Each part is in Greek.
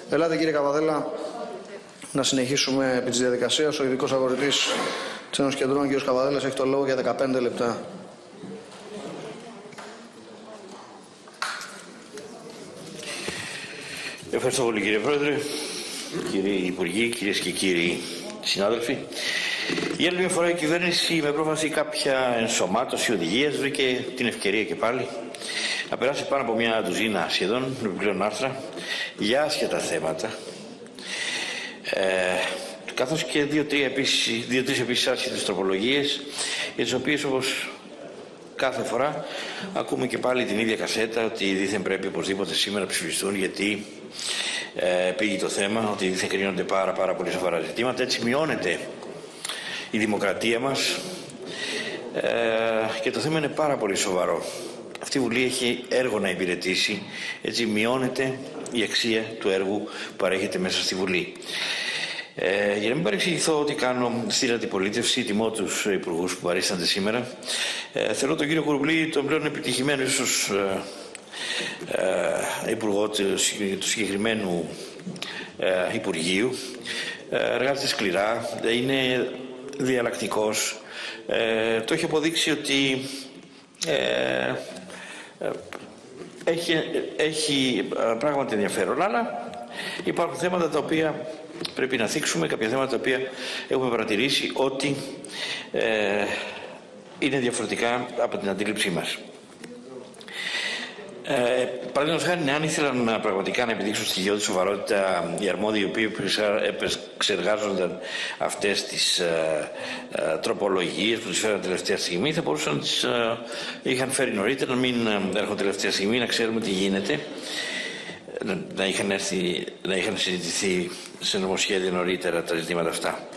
Ελάτε κύριε Καβαδέλα να συνεχίσουμε επί της διαδικασίας. Ο ειδικός αγορητής της Ένωσης Κεντρών, κ. Καβαδέλας, έχει το λόγο για 15 λεπτά. Ευχαριστώ πολύ κύριε Πρόεδρε, κύριοι Υπουργοί, κυρίες και κύριοι συνάδελφοι. Για άλλη μια φορά η κυβέρνηση με πρόφαση κάποια ενσωμάτωση οδηγίας βρήκε την ευκαιρία και πάλι να περάσει πάνω από μια ντουζίνα σχεδόν επιπλέον άρθρα για άσχετα θέματα, καθώς και δύο-τρεις επίσης άσχετες τροπολογίες, για τις οποίες όπως κάθε φορά ακούμε και πάλι την ίδια κασέτα, ότι δήθεν πρέπει οπωσδήποτε σήμερα ψηφιστούν γιατί πήγε το θέμα, ότι δήθεν κρίνονται πάρα πολύ σοβαρά ζητήματα. Έτσι μειώνεται η δημοκρατία μας και το θέμα είναι πάρα πολύ σοβαρό. Αυτή η Βουλή έχει έργο να υπηρετήσει, έτσι μειώνεται η αξία του έργου που παρέχεται μέσα στη Βουλή. Για να μην παρεξηγηθώ ότι κάνω στην αντιπολίτευση, τιμώ τους υπουργούς που παρίστανται σήμερα. Θέλω τον κύριο Κουρουμπλή, τον πλέον επιτυχημένο ίσως υπουργό του συγκεκριμένου Υπουργείου. Εργάζεται σκληρά, είναι διαλλακτικός. Το έχει αποδείξει ότι έχει πράγματι ενδιαφέρον, αλλά υπάρχουν θέματα τα οποία πρέπει να θίξουμε, κάποια θέματα τα οποία έχουμε παρατηρήσει ότι είναι διαφορετικά από την αντίληψή μας. Παραδείγματος χάρη, αν ήθελαν πραγματικά να επιδείξουν στοιχειώδη σοβαρότητα οι αρμόδιοι οι οποίοι εξεργάζονταν αυτές τις τροπολογίες που τις φέραν τελευταία στιγμή, θα μπορούσαν να τις είχαν φέρει νωρίτερα, να μην έρχονται τελευταία στιγμή, να ξέρουμε τι γίνεται, να είχαν συζητηθεί σε νομοσχέδια νωρίτερα τα ζητήματα αυτά.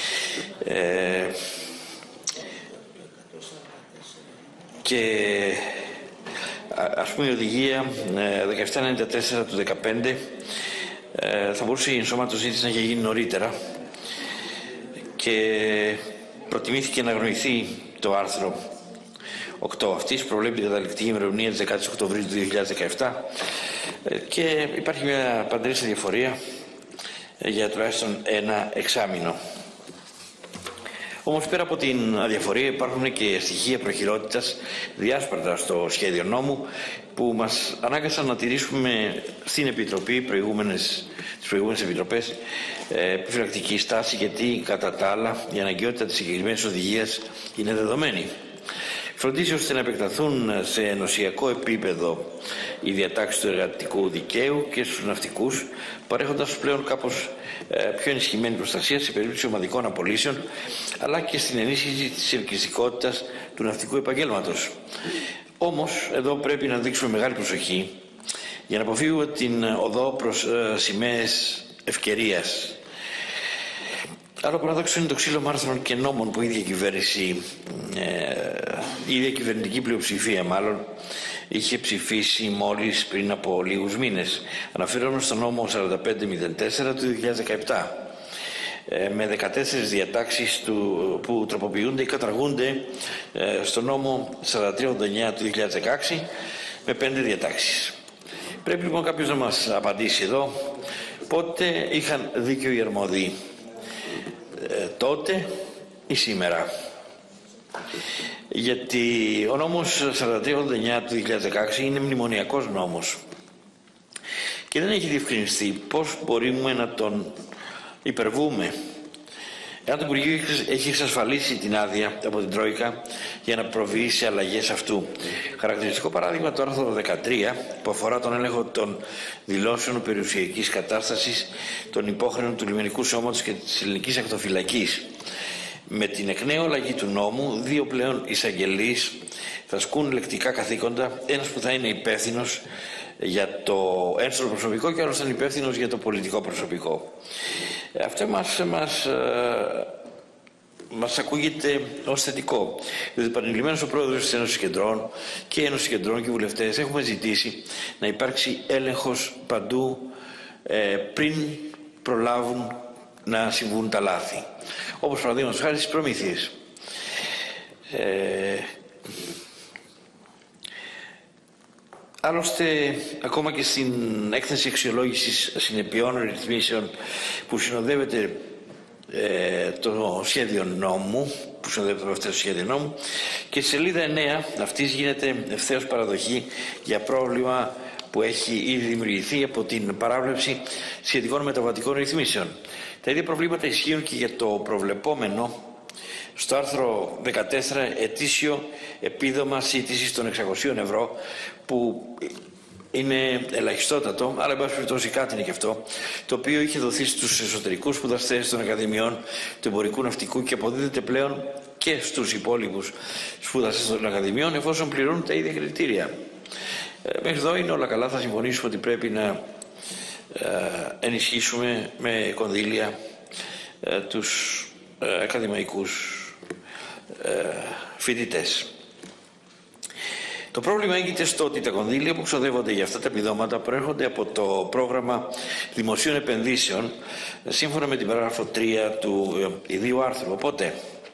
Και ας πούμε η οδηγία 1794 του 2015 θα μπορούσε η ενσωμάτωσή της να έχει γίνει νωρίτερα και προτιμήθηκε να αγνοηθεί το άρθρο 8 αυτής, προβλέπει την καταληκτική ημερομηνία της 10 Οκτωβρίου του 2017 και υπάρχει μια παντρής αδιαφορία για τουλάχιστον ένα εξάμηνο. Όμως πέρα από την αδιαφορία υπάρχουν και στοιχεία προχειρότητας διάσπαρτα στο σχέδιο νόμου που μας ανάγκασαν να τηρήσουμε στην Επιτροπή, τις προηγούμενες Επιτροπές, επιφυλακτική στάση, γιατί κατά τα άλλα η αναγκαιότητα της συγκεκριμένης οδηγίας είναι δεδομένη. Φροντίζει ώστε να επεκταθούν σε ενωσιακό επίπεδο οι διατάξεις του εργατικού δικαίου και στους ναυτικούς, παρέχοντας πλέον κάπως πιο ενισχυμένη προστασία σε περίπτωση ομαδικών απολύσεων, αλλά και στην ενίσχυση της ελκυστικότητας του ναυτικού επαγγέλματος. Όμως, εδώ πρέπει να δείξουμε μεγάλη προσοχή για να αποφύγουμε την οδό προς σημαίες ευκαιρίας. Άλλο παράδοξο είναι το ξύλο άρθρων και νόμων που η ίδια κυβέρνηση, η ίδια κυβερνητική πλειοψηφία μάλλον, είχε ψηφίσει μόλις πριν από λίγους μήνες. Αναφέρομαι στο νόμο 4504 του 2017 με 14 διατάξεις που τροποποιούνται ή καταργούνται στο νόμο 4389 του 2016 με 5 διατάξεις. Πρέπει λοιπόν κάποιος να μας απαντήσει εδώ πότε είχαν δίκιο οι αρμόδιοι, τότε ή σήμερα. Γιατί ο νόμος 4389 του 2016 είναι μνημονιακός νόμος και δεν έχει διευκρινιστεί πώς μπορούμε να τον υπερβούμε. Εάν το Υπουργείο έχει εξασφαλίσει την άδεια από την Τρόικα για να προβεί σε αλλαγές αυτού. Χαρακτηριστικό παράδειγμα το άρθρο 13 που αφορά τον έλεγχο των δηλώσεων περιουσιακής κατάστασης των υπόχρεων του λιμενικού σώματος και της ελληνικής ακτοφυλακής. Με την εκ νέου αλλαγή του νόμου, δύο πλέον εισαγγελείς θα ασκούν λεκτικά καθήκοντα, ένας που θα είναι υπεύθυνος για το ένστολο προσωπικό και άλλος θα είναι υπεύθυνος για το πολιτικό προσωπικό. Αυτό μας ακούγεται ως θετικό, διότι επανειλημμένος ο πρόεδρος της Ένωσης Κεντρών και η Ένωση Κεντρών και οι βουλευτές έχουμε ζητήσει να υπάρξει έλεγχος παντού πριν προλάβουν να συμβούν τα λάθη. Όπως παραδείγματος χάρη στις προμήθειες. Άλλωστε, ακόμα και στην έκθεση αξιολόγησης συνεπειών ρυθμίσεων που συνοδεύεται το σχέδιο νόμου, και στη σελίδα 9 αυτής γίνεται ευθέως παραδοχή για πρόβλημα που έχει ήδη δημιουργηθεί από την παράβλεψη σχετικών μεταβατικών ρυθμίσεων. Τα ίδια προβλήματα ισχύουν και για το προβλεπόμενο στο άρθρο 14 ετήσιο επίδομα σύντησης των 600 ευρώ, που είναι ελαχιστότατο, αλλά εν πάση περιπτώσει κάτι είναι και αυτό, το οποίο είχε δοθεί στους εσωτερικούς σπουδαστές των Ακαδημιών του Εμπορικού Ναυτικού και αποδίδεται πλέον και στους υπόλοιπους σπουδαστές των Ακαδημιών, εφόσον πληρώνουν τα ίδια κριτήρια. Μέχρι εδώ είναι όλα καλά. Θα συμφωνήσουμε ότι πρέπει να ενισχύσουμε με κονδύλια τους ακαδημαϊκούς φοιτητές. Το πρόβλημα έγκυται στο ότι τα κονδύλια που ξοδεύονται για αυτά τα επιδόματα προέρχονται από το πρόγραμμα δημοσίων επενδύσεων, σύμφωνα με την παράγραφο 3 του ιδίου άρθρου. Οπότε,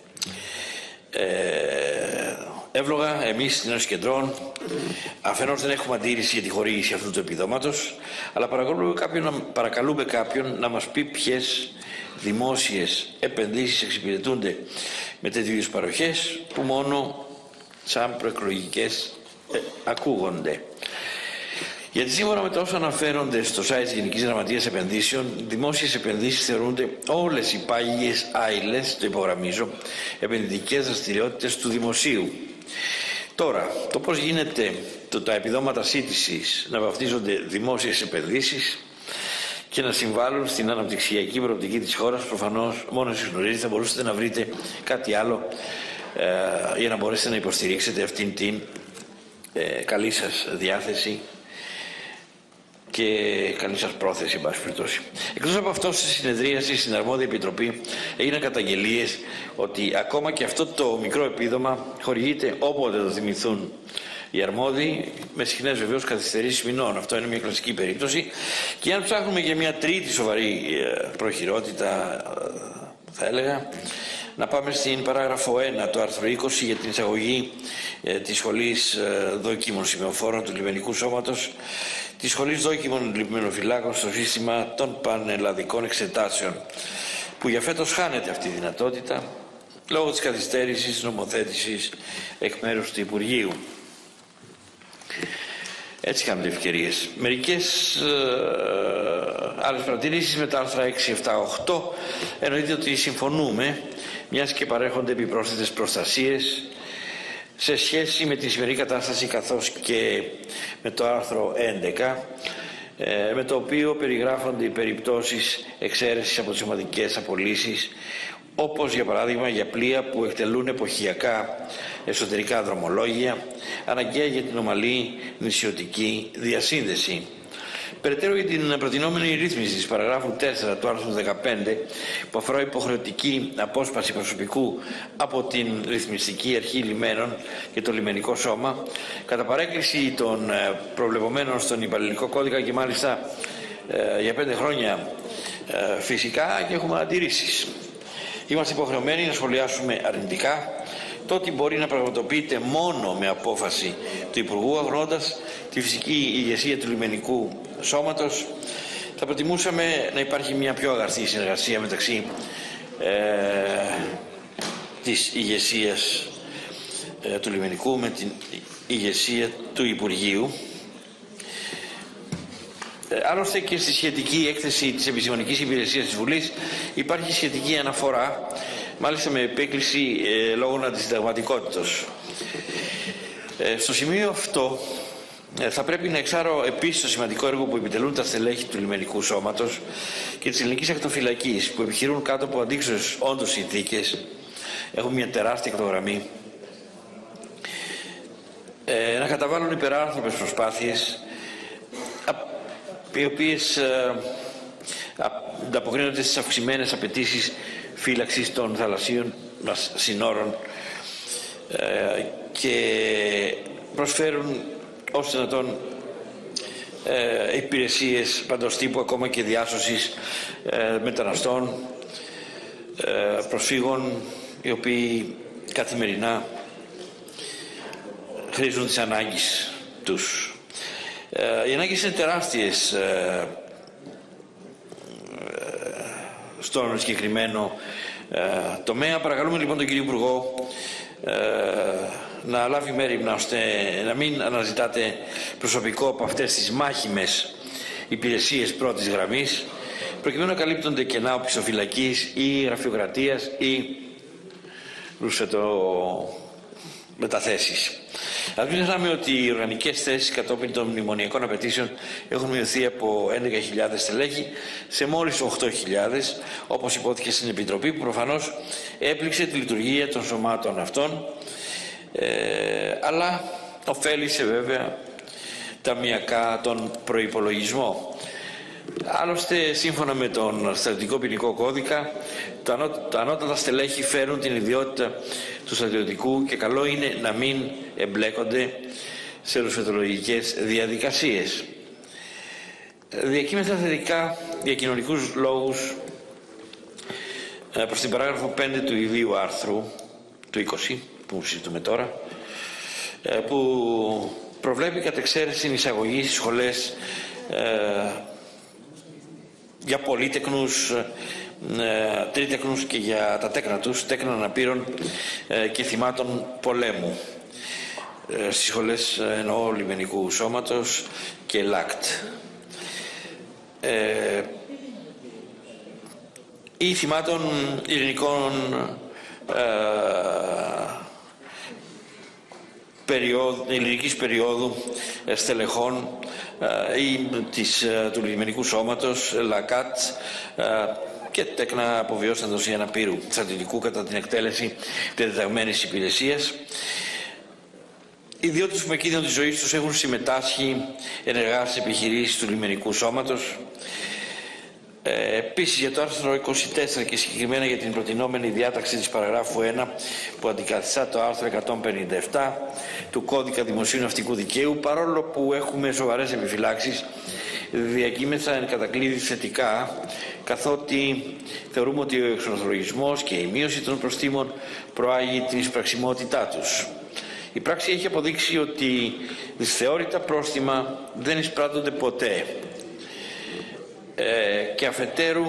εύλογα εμείς στην Ένωση Κεντρών αφενός δεν έχουμε αντίρρηση για τη χορήγηση αυτού του επιδόματος, αλλά παρακαλούμε κάποιον να μας πει ποιες δημόσιες επενδύσεις εξυπηρετούνται με τέτοιου παροχές που μόνο σαν προεκλογικές ακούγονται. Γιατί σύμφωνα με τα όσα αναφέρονται στο site της Γενικής Γραμματείας Επενδύσεων, δημόσιες επενδύσεις θεωρούνται όλες οι πάγιες άειλες, το υπογραμμίζω, επενδυτικές δραστηριότητες του δημοσίου. Τώρα, το πώς γίνεται τα επιδόματα σύντησης να βαφτίζονται δημόσιες επενδύσεις και να συμβάλλουν στην αναπτυξιακή προοπτική της χώρας, προφανώς μόνο εσείς γνωρίζετε, θα μπορούσατε να βρείτε κάτι άλλο για να μπορέσετε να υποστηρίξετε αυτήν την καλή σας διάθεση και καλή σας πρόθεση, εν πάση περιπτώσει. Εκτός από αυτό, στη συνεδρίαση στην αρμόδια επιτροπή έγιναν καταγγελίες ότι ακόμα και αυτό το μικρό επίδομα χορηγείται όποτε το θυμηθούν οι αρμόδιοι, με συχνές βεβαίως καθυστερήσεις μηνών. Αυτό είναι μια κλασική περίπτωση. Και αν ψάχνουμε για μια τρίτη σοβαρή προχειρότητα, θα έλεγα, να πάμε στην παράγραφο 1 του άρθρου 20 για την εισαγωγή της σχολής δόκιμων σημεοφόρων του Λιμενικού Σώματος, της σχολής δόκιμων λιμενοφυλάκων στο σύστημα των πανελλαδικών εξετάσεων, που για φέτος χάνεται αυτή η δυνατότητα λόγω της καθυστέρησης νομοθέτησης εκ μέρους του Υπουργείου. Έτσι κάνονται ευκαιρίες. Μερικές άλλες παρατηρήσεις με τα άρθρα 6, 7, 8. Εννοείται ότι συμφωνούμε, μιας και παρέχονται επιπρόσθετες προστασίες σε σχέση με τη σημερινή κατάσταση, καθώς και με το άρθρο 11, με το οποίο περιγράφονται οι περιπτώσεις εξαίρεσης από τις ομαδικές απολύσεις, όπως για παράδειγμα για πλοία που εκτελούν εποχιακά εσωτερικά δρομολόγια, αναγκαία για την ομαλή νησιωτική διασύνδεση. Περαιτέρω, για την προτινόμενη ρύθμιση της παραγράφου 4 του άρθρου 15, που αφορά υποχρεωτική απόσπαση προσωπικού από την ρυθμιστική αρχή λιμένων και το λιμενικό σώμα, κατά παρέκκληση των προβλεπωμένων στον υπαλληλικό κώδικα και μάλιστα για 5 χρόνια φυσικά, και έχουμε αντιρρήσεις. Είμαστε υποχρεωμένοι να σχολιάσουμε αρνητικά το ότι μπορεί να πραγματοποιείται μόνο με απόφαση του Υπουργού, αγνοώντας τη φυσική ηγεσία του λιμενικού σώματος. Θα προτιμούσαμε να υπάρχει μια πιο αγαστή συνεργασία μεταξύ της ηγεσίας του λιμενικού με την ηγεσία του Υπουργείου. Άλλωστε και στη σχετική έκθεση της Επιστημονικής Υπηρεσίας της Βουλής υπάρχει σχετική αναφορά, μάλιστα με επέκληση λόγω αντισυνταγματικότητας. Στο σημείο αυτό θα πρέπει να εξάρω επίσης το σημαντικό έργο που επιτελούν τα στελέχη του λιμενικού σώματος και της ελληνικής ακτοφυλακής, που επιχειρούν κάτω από αντίξωες όντως συνθήκες. Έχουμε μια τεράστια ακτογραμμή. Να καταβάλουν υπεράνθρωπες προσπάθειες, οι οποίες ανταποκρίνονται στις αυξημένες απαιτήσεις φύλαξης των θαλασσίων μας συνόρων και προσφέρουν ως δυνατόν υπηρεσίες παντός τύπου, ακόμα και διάσωσης μεταναστών, προσφύγων, οι οποίοι καθημερινά χρήζουν τις ανάγκες τους. Οι ανάγκες είναι τεράστιες στον συγκεκριμένο τομέα. Παρακαλούμε λοιπόν τον κύριο Υπουργό να λάβει μέριμνα ώστε να μην αναζητάτε προσωπικό από αυτές τις μάχημες υπηρεσίες πρώτης γραμμής, προκειμένου να καλύπτονται κενά οπισθοφυλακής ή γραφειοκρατίας ή μεταθέσεις. Ας μην ξεχνάμε ότι οι οργανικές θέσεις κατόπιν των μνημονιακών απαιτήσεων έχουν μειωθεί από 11.000 στελέχη σε μόλις 8.000, όπως υπόθηκε στην Επιτροπή, που προφανώς έπληξε τη λειτουργία των σωμάτων αυτών, αλλά ωφέλισε βέβαια ταμιακά τον προϋπολογισμό. Άλλωστε, σύμφωνα με τον στρατιωτικό ποινικό κώδικα, τα ανώτατα στελέχη φέρουν την ιδιότητα του στρατιωτικού και καλό είναι να μην εμπλέκονται σε ρουσφετολογικές διαδικασίες. Διακείμεθα θετικά για κοινωνικούς λόγους προς την παράγραφο 5 του ιδίου άρθρου του 20 που συζητούμε τώρα, που προβλέπει κατ' εξαίρεση εισαγωγή στις σχολές για πολύτεκνους, τρίτεκνους και για τα τέκνα τους, τέκνα αναπήρων και θυμάτων πολέμου, στις σχολές εννοώ λιμενικού σώματος και ΛΑΚΤ, ή θυμάτων ειρηνικών ειρηνικής περίοδου στελεχών ή του λιμενικού σώματος, ΛΑΚΑΤ, και τέκνα αποβιώσαντος ή αναπήρου στρατιωτικού κατά την εκτέλεση διατεταγμένης υπηρεσίας. Οι ιδιώτες που με κίνδυνο της ζωής τους έχουν συμμετάσχει ενεργά στις επιχειρήσεις του λιμενικού σώματος. Επίσης, για το άρθρο 24 και συγκεκριμένα για την προτινόμενη διάταξη της παραγράφου 1 που αντικαθιστά το άρθρο 157 του Κώδικα Δημοσίου Ναυτικού Δικαίου, παρόλο που έχουμε σοβαρές επιφυλάξεις, διακείμεθα εν κατακλείδη θετικά, καθότι θεωρούμε ότι ο εξορθολογισμός και η μείωση των προστίμων προάγει την εισπραξιμότητά τους. Η πράξη έχει αποδείξει ότι δυσθεώρητα πρόστιμα δεν εισπράττονται ποτέ, και αφετέρου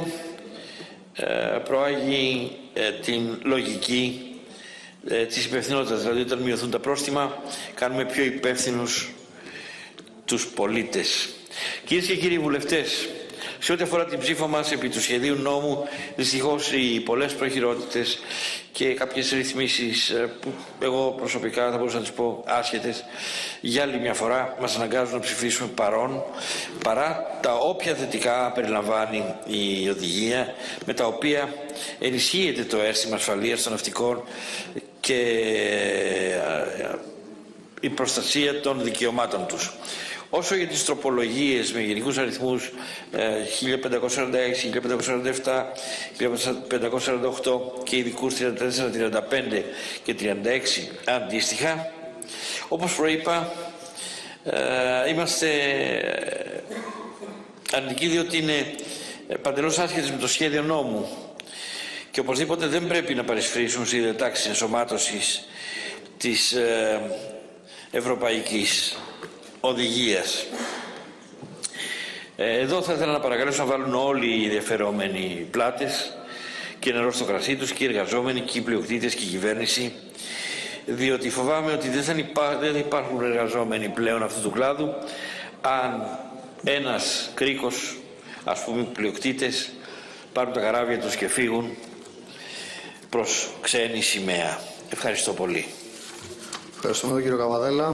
προάγει την λογική της υπευθυνότητας. Δηλαδή, όταν μειωθούν τα πρόστιμα, κάνουμε πιο υπεύθυνους τους πολίτες. Κυρίες και κύριοι βουλευτές, σε ό,τι αφορά την ψήφο μας επί του σχεδίου νόμου, δυστυχώς οι πολλές προχειρότητες και κάποιες ρυθμίσεις που εγώ προσωπικά θα μπορούσα να τις πω άσχετες, για άλλη μια φορά μας αναγκάζουν να ψηφίσουμε παρά τα όποια θετικά περιλαμβάνει η οδηγία, με τα οποία ενισχύεται το αίσθημα ασφαλείας των ναυτικών και η προστασία των δικαιωμάτων τους. Όσο για τις τροπολογίες με γενικούς αριθμούς 1546, 1547, 1548 και ειδικούς 34, 35 και 36 αντίστοιχα, όπως προείπα, είμαστε αρνητικοί διότι είναι παντελώς άσχετες με το σχέδιο νόμου και οπωσδήποτε δεν πρέπει να παρισφρήσουν στη διατάξη ενσωμάτωσης της ευρωπαϊκής οδηγίας. Εδώ θα ήθελα να παρακαλέσω να βάλουν όλοι οι ενδιαφερόμενοι πλάτες και νερό στο κρασί τους, και οι εργαζόμενοι και οι πλειοκτήτες και η κυβέρνηση, διότι φοβάμαι ότι δεν υπάρχουν εργαζόμενοι πλέον αυτού του κλάδου αν ένας κρίκος, ας πούμε πλειοκτήτες, πάρουν τα καράβια τους και φύγουν προς ξένη σημαία. Ευχαριστώ πολύ. Ευχαριστούμε τον κύριο Καβαδέλα.